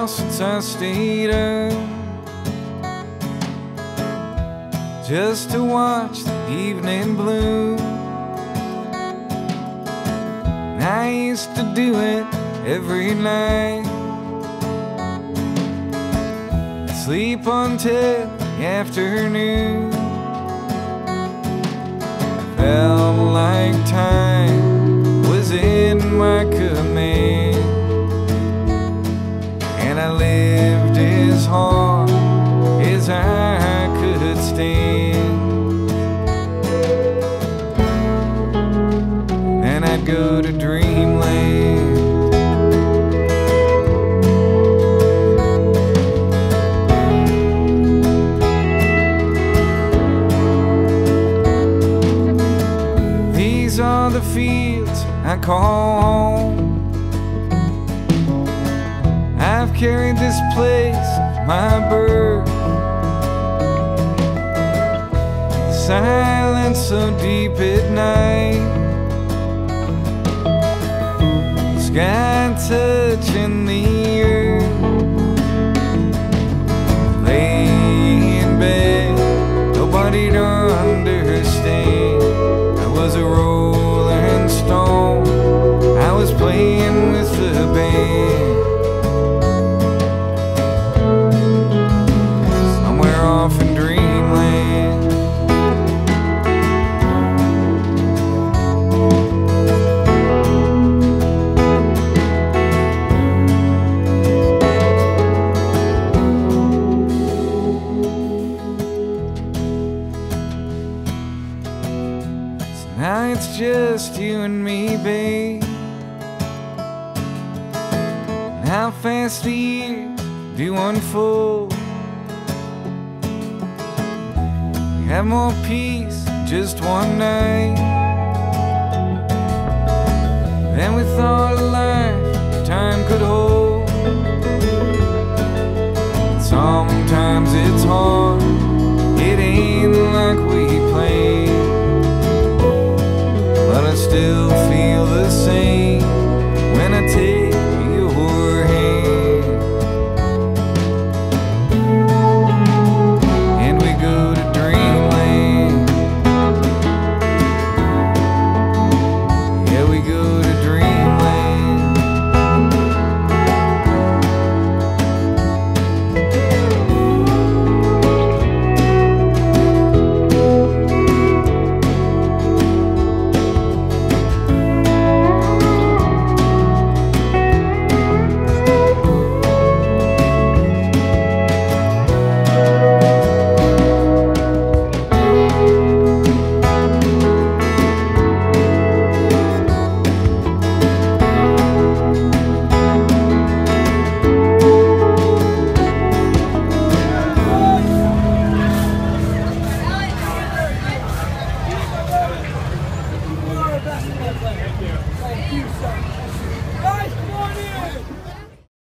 since I stayed up just to watch the evening blue. And I used to do it every night, sleep until the afternoon. Felt like time was in my command, and I lived as hard as I could stand. Then I'd go to Dreamland, these are the fields I call home. I've carried this place of my birth, the silence so deep at night, the sky touching the earth. Lay in bed, nobody'd understand. I was a rolling stone, I was playing with the band. Off in Dreamland, so now it's just you and me, babe. And how fast the years do unfold. Have more peace just one night than we thought a lifetime could hold. Sometimes it's hard